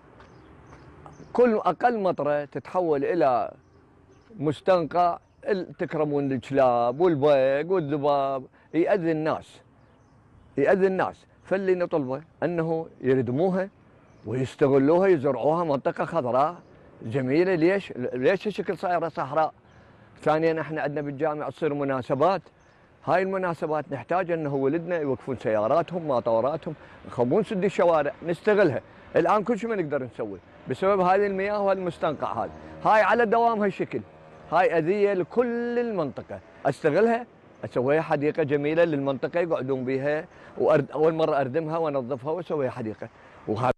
Q: كل اقل مطره تتحول الى مستنقع تكرمون الكلاب والبيق والذباب، يأذي الناس. فاللي نطلبه انه يردموها ويستغلوها يزرعوها منطقه خضراء جميله. ليش الشكل صايره صحراء؟ ثانيا احنا عندنا بالجامعه تصير مناسبات، هاي المناسبات نحتاج انه ولدنا يوقفون سياراتهم ماطوراتهم يخبون سد الشوارع نستغلها. الان كل شيء ما نقدر نسوي بسبب هذه المياه والمستنقع هاي على دوام هالشكل. هاي اذيه لكل المنطقه، استغلها اسويها حديقه جميله للمنطقه يقعدون بها، واول مره اردمها وانظفها واسويها حديقه. وهذا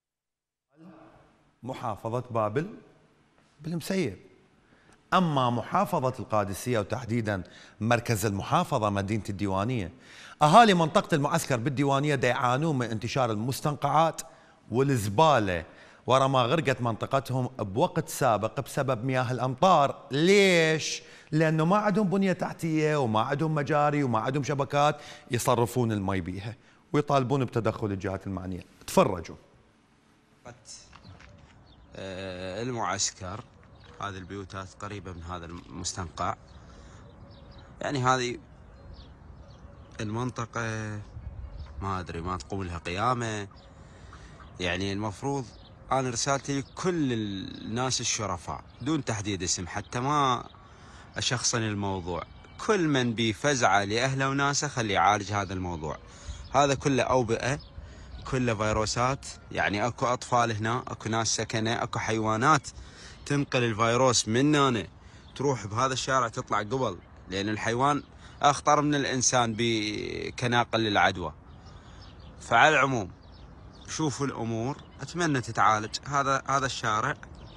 A: محافظه بابل بالمسيب. اما محافظه القادسيه وتحديدا مركز المحافظه مدينه الديوانيه، اهالي منطقه المعسكر بالديوانيه دا يعانون من انتشار المستنقعات والزباله ورا ما غرقت منطقتهم بوقت سابق بسبب مياه الامطار. ليش؟ لانه ما عندهم بنيه تحتيه وما عندهم مجاري وما عندهم شبكات يصرفون المي بيها، ويطالبون بتدخل الجهات المعنيه. تفرجوا.
R: المعسكر، هذه البيوتات قريبة من هذا المستنقع. يعني هذه المنطقة ما أدري ما تقوم لها قيامة. يعني المفروض أنا رسالتي لكل الناس الشرفاء دون تحديد اسم، حتى ما أشخصن الموضوع، كل من بفزعة لأهله وناسه خليه يعالج هذا الموضوع. هذا كله أوبئة، كله فيروسات. يعني أكو أطفال هنا، أكو ناس سكنة، أكو حيوانات تنقل الفيروس من هنا تروح بهذا الشارع تطلع قبل، لأن الحيوان أخطر من الإنسان كناقل للعدوى. فعلى العموم شوفوا الأمور، أتمنى تتعالج. هذا الشارع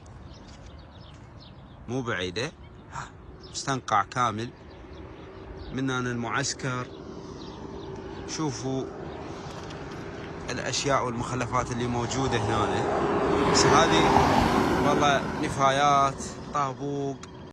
R: مو بعيدة، مستنقع كامل من هنا المعسكر. شوفوا الأشياء والمخلفات اللي موجودة هنا، بس هذه والله نفايات طابوق.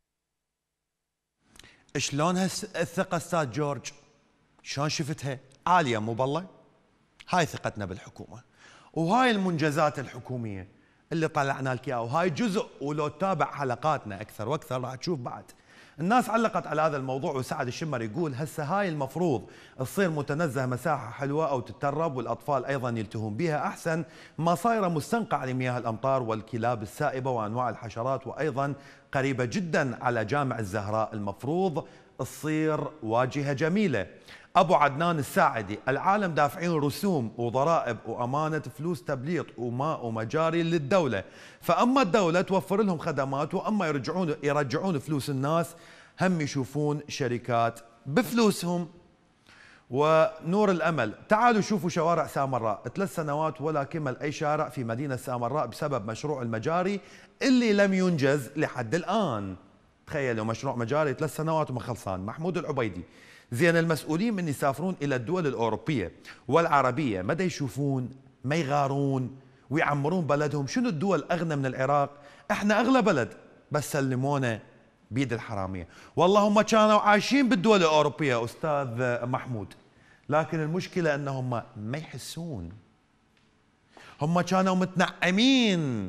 A: شلون الثقة استاذ جورج؟ شلون شفتها؟ عالية مو بالله؟ هاي ثقتنا بالحكومة، وهاي المنجزات الحكومية اللي طلعنا لك اياها، وهاي جزء، ولو تتابع حلقاتنا اكثر واكثر راح تشوف بعد. الناس علقت على هذا الموضوع، وسعد الشمر يقول هسه هاي المفروض تصير متنزه مساحة حلوة او تترب، والاطفال ايضا يلتهون بها، احسن ما صايرة مستنقع لمياه الامطار والكلاب السائبة وانواع الحشرات، وايضا قريبة جدا على جامع الزهراء. المفروض تصير واجهة جميلة. أبو عدنان الساعدي: العالم دافعين رسوم وضرائب وأمانة فلوس تبليط وماء ومجاري للدولة، فأما الدولة توفر لهم خدمات، وأما يرجعون فلوس الناس هم يشوفون شركات بفلوسهم. ونور الأمل: تعالوا شوفوا شوارع سامراء، 3 سنوات ولا كمل أي شارع في مدينة سامراء بسبب مشروع المجاري اللي لم ينجز لحد الآن. تخيلوا مشروع مجاري 3 سنوات وما خلصان. محمود العبيدي: زين المسؤولين من يسافرون إلى الدول الأوروبية والعربية مدى يشوفون ما يغارون ويعمرون بلدهم؟ شنو الدول أغنى من العراق؟ احنا أغلى بلد، بس سلمونا بيد الحرامية. والله هم كانوا عايشين بالدول الأوروبية أستاذ محمود، لكن المشكلة أنهم ما يحسون. هم كانوا متنعمين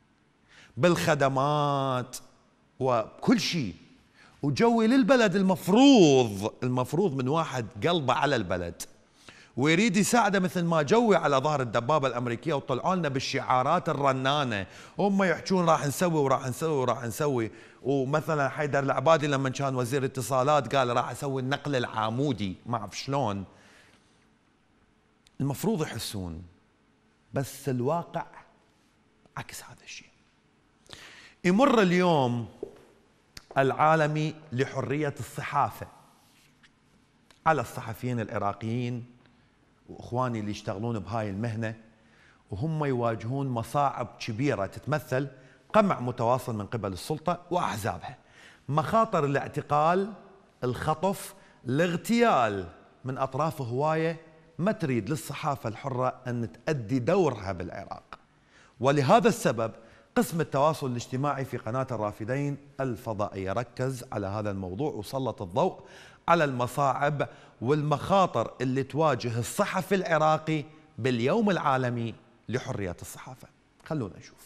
A: بالخدمات وكل شيء، وجوي للبلد. المفروض من واحد قلبه على البلد ويريد يساعده، مثل ما جوي على ظهر الدبابة الأمريكية وطلعوا لنا بالشعارات الرنانة، هم يحجون راح نسوي وراح نسوي وراح نسوي. ومثلا حيدر العبادي لما كان وزير اتصالات قال راح اسوي النقل العامودي، ما اعرف شلون. المفروض يحسون، بس الواقع عكس هذا الشيء. يمر اليوم العالمي لحرية الصحافة على الصحفيين العراقيين وإخواني اللي يشتغلون بهاي المهنة، وهم يواجهون مصاعب كبيرة تتمثل قمع متواصل من قبل السلطة وأحزابها، مخاطر الاعتقال، الخطف، الاغتيال من أطراف هواية ما تريد للصحافة الحرة أن تؤدي دورها بالعراق. ولهذا السبب قسم التواصل الاجتماعي في قناة الرافدين الفضائية ركز على هذا الموضوع وسلط الضوء على المصاعب والمخاطر اللي تواجه الصحفي العراقي باليوم العالمي لحرية الصحافة. خلونا نشوف.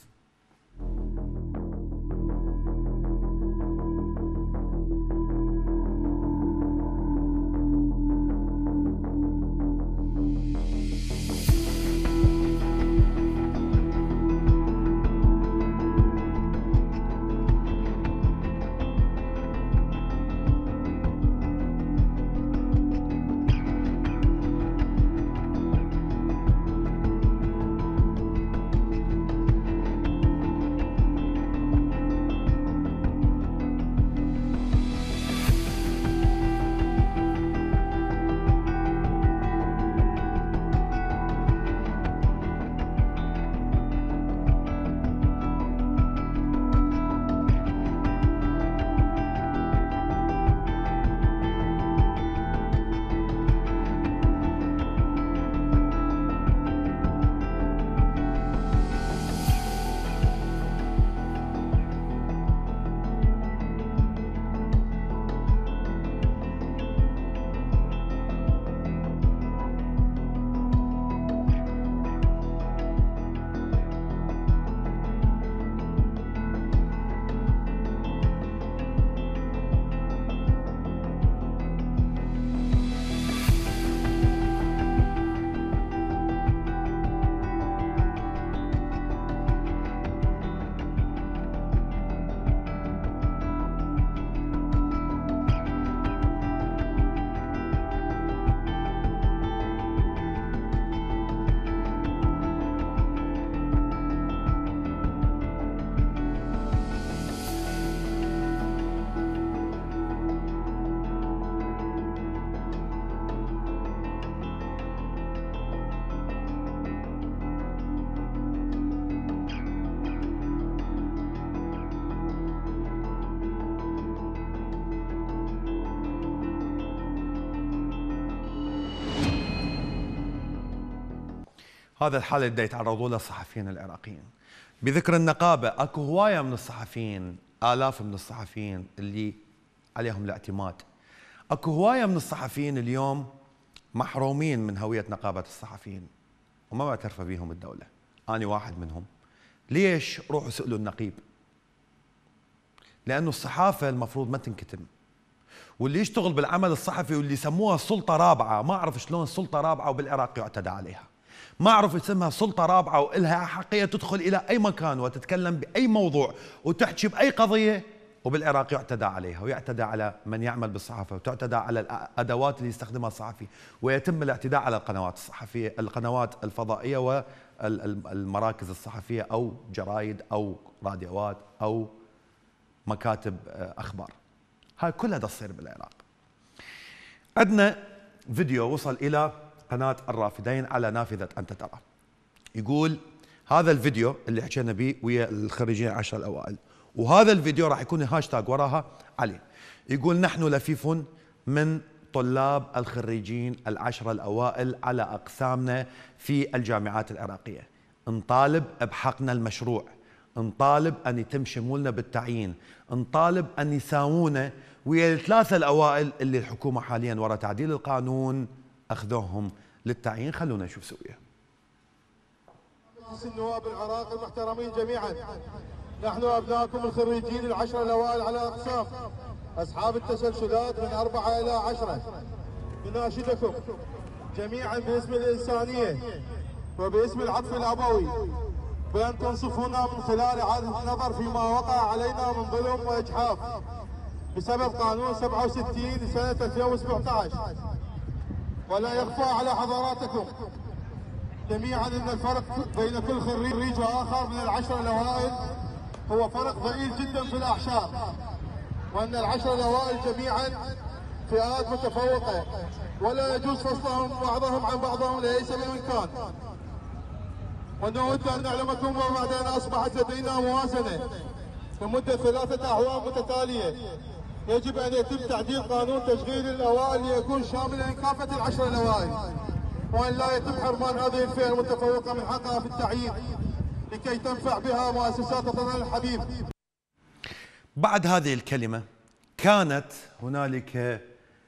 A: هذا الحال اللي يتعرضوا له الصحفيين العراقيين. بذكر النقابة اكو هواية من الصحفيين، آلاف من الصحفيين اللي عليهم الاعتماد. اكو هواية من الصحفيين اليوم محرومين من هوية نقابة الصحفيين وما معترفة بهم الدولة. أنا واحد منهم. ليش؟ روحوا سألوا النقيب. لأنه الصحافة المفروض ما تنكتم، واللي يشتغل بالعمل الصحفي واللي يسموها سلطة رابعة، ما أعرف شلون سلطة رابعة وبالعراق يعتدى عليها. ما أعرف اسمها سلطة رابعة وإلها حقية تدخل إلى أي مكان وتتكلم بأي موضوع وتحكي بأي قضية، وبالعراق يعتدى عليها ويعتدى على من يعمل بالصحافة وتعتدى على الأدوات اللي يستخدمها الصحفي، ويتم الاعتداء على القنوات الصحفية، القنوات الفضائية والمراكز الصحفية أو جرايد أو راديوات أو مكاتب أخبار. هاي كلها تصير بالعراق. عندنا فيديو وصل إلى قناة الرافدين على نافذة أنت ترى. يقول هذا الفيديو اللي حكينا به ويا الخريجين 10 الأوائل، وهذا الفيديو راح يكون هاشتاج وراها عليه. يقول نحن لفيف من طلاب الخريجين 10 الأوائل على أقسامنا في الجامعات العراقية، نطالب بحقنا المشروع، نطالب أن يتم شمولنا بالتعيين، نطالب أن يساوونا ويا الثلاثة الأوائل اللي الحكومة حاليا وراء تعديل القانون أخذوهم للتعيين. خلونا نشوف سوية.
I: النواب العراق المحترمين جميعا، نحن أبنائكم الخريجين 10 الأوائل على أقسام أصحاب التسلسلات من 4 إلى 10، نناشدكم جميعا باسم الإنسانية وباسم العطف الأبوي بأن تنصفونا من خلال إعادة النظر فيما وقع علينا من ظلم وإجحاف بسبب قانون 67 لسنة 2017. ولا يخفى على حضراتكم جميعا أن الفرق بين كل خريج وآخر من 10 الأوائل هو فرق ضئيل جدا في الأعشار، وأن 10 الأوائل جميعا فئات متفوقة ولا يجوز فصلهم بعضهم عن بعضهم لأي سبب كان. ونود أن نعلمكم وبعد أن أصبحت لدينا موازنة لمدة 3 أعوام متتالية، يجب أن يتم تعديل قانون تشغيل الأوائل ليكون شاملا لكافة 10 الأوائل، وأن لا يتم حرمان هذه الفئة المتفوقة من حقها في التعيين لكي تنفع بها مؤسسات وطننا الحبيب.
A: بعد هذه الكلمة كانت هنالك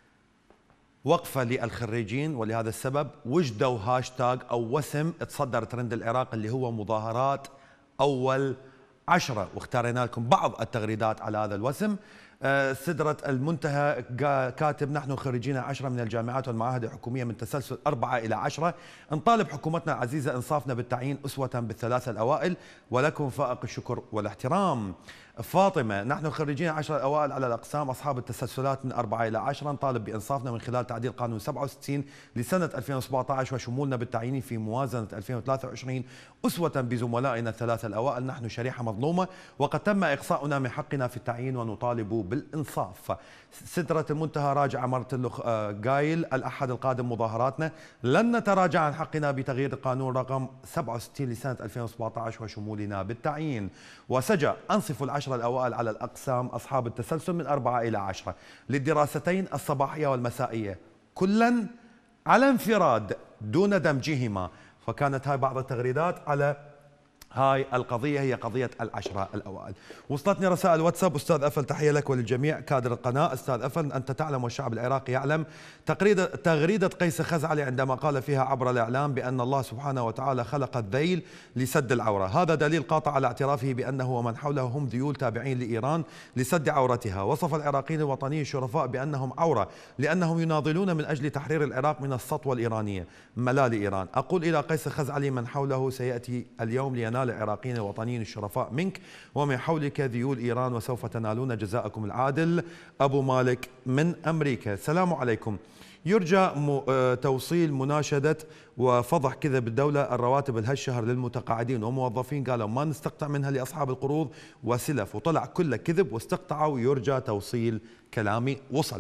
A: وقفة للخريجين، ولهذا السبب وجدوا هاشتاج أو وسم تصدر ترند العراق اللي هو مظاهرات أول 10، واختارينا لكم بعض التغريدات على هذا الوسم. سدرة المنتهى كاتب نحن خريجين 10 من الجامعات والمعاهد الحكومية من تسلسل 4 إلى 10، نطالب حكومتنا العزيزة إنصافنا بالتعيين أسوة بالثلاثة الأوائل، ولكم فائق الشكر والاحترام. فاطمة نحن خريجين 10 الأوائل على الأقسام أصحاب التسلسلات من 4 إلى 10، نطالب بإنصافنا من خلال تعديل قانون 67 لسنة 2017 وشمولنا بالتعيين في موازنة 2023 أسوة بزملائنا الثلاثة الأوائل. نحن شريحة مظلومة وقد تم إقصاؤنا من حقنا في التعيين ونطالب بالإنصاف. سدرة المنتهى راجع مرتل قايل الأحد القادم مظاهراتنا، لن نتراجع عن حقنا بتغيير القانون رقم 67 لسنة 2017 وشمولنا بالتعيين. وسجى أنصف 10 الأوائل على الأقسام أصحاب التسلسل من 4 إلى 10 للدراستين الصباحية والمسائية كلا على انفراد دون دمجهما. فكانت هاي بعض التغريدات على هاي القضية، هي قضية 10 الأوائل. وصلتني رسائل واتساب. أستاذ أفل تحية لك وللجميع كادر القناة. أستاذ أفل أنت تعلم والشعب العراقي يعلم تغريدة قيس خزعلي عندما قال فيها عبر الإعلام بأن الله سبحانه وتعالى خلق الذيل لسد العورة، هذا دليل قاطع على اعترافه بأنه ومن حوله هم ذيول تابعين لإيران لسد عورتها. وصف العراقيين الوطنيين الشرفاء بأنهم عورة لأنهم يناضلون من أجل تحرير العراق من السطوة الإيرانية ملال إيران. أقول إلى قيس خزعلي من حوله سيأتي اليوم لينال العراقيين الوطنيين الشرفاء منك ومن حولك ذيول إيران وسوف تنالون جزاءكم العادل. أبو مالك من أمريكا. السلام عليكم. يرجى توصيل مناشدة وفضح كذب الدولة الرواتب هالشهر للمتقاعدين وموظفين، قالوا ما نستقطع منها لأصحاب القروض وسلف، وطلع كله كذب واستقطعوا. يرجى توصيل كلامي وصل.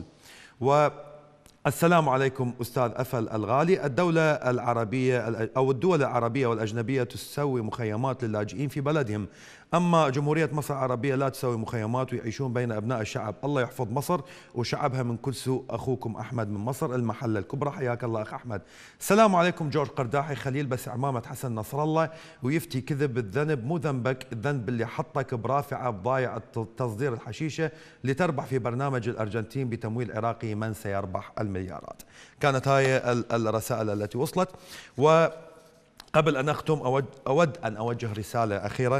A: السلام عليكم أستاذ أفل الغالي. الدولة العربية أو الدول العربية والأجنبية تسوي مخيمات للاجئين في بلدهم. أما جمهورية مصر العربية لا تساوي مخيمات ويعيشون بين أبناء الشعب. الله يحفظ مصر وشعبها من كل سوء. أخوكم أحمد من مصر المحلة الكبرى. حياك الله أخ أحمد. السلام عليكم. جورج قرداحي. خليل بس عمامة حسن نصر الله ويفتي كذب. الذنب مو ذنبك، الذنب اللي حطك برافعة بضايع تصدير الحشيشة لتربح في برنامج الأرجنتين بتمويل عراقي. من سيربح المليارات؟ كانت هاي الرسائل التي وصلت. وقبل أن أختم أود أن أوجه رسالة أخيرة.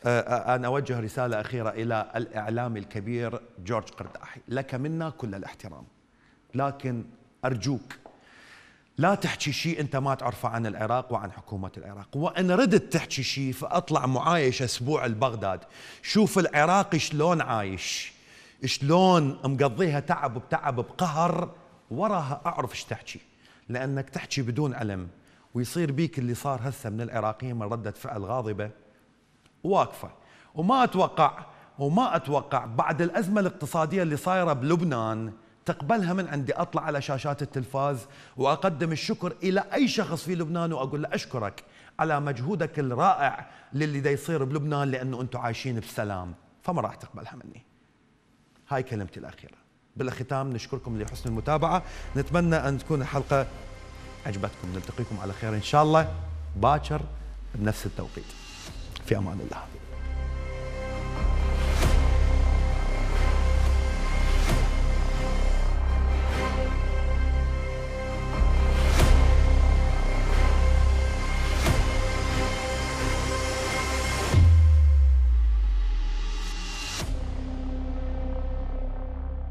A: إلى الإعلامي الكبير جورج قرداحي. لك منا كل الاحترام، لكن أرجوك لا تحكي شيء أنت ما تعرفه عن العراق وعن حكومة العراق. وإن ردت تحكي شيء فأطلع معايش أسبوع لبغداد، شوف العراقي شلون عايش، شلون مقضيها تعب بتعب بقهر، وراها أعرف إيش تحكي. لأنك تحكي بدون علم ويصير بيك اللي صار هسه من العراقيين من ردة فعل غاضبة واقفة. وما أتوقع بعد الأزمة الاقتصادية اللي صايرة بلبنان تقبلها من عندي أطلع على شاشات التلفاز وأقدم الشكر إلى أي شخص في لبنان وأقول له أشكرك على مجهودك الرائع للي دا يصير بلبنان، لأنه أنتم عايشين بسلام، فما راح تقبلها مني. هاي كلمتي الأخيرة. بالختام نشكركم لحسن المتابعة، نتمنى أن تكون الحلقة عجبتكم. نلتقيكم على خير إن شاء الله باكر بنفس التوقيت. في أمان الله.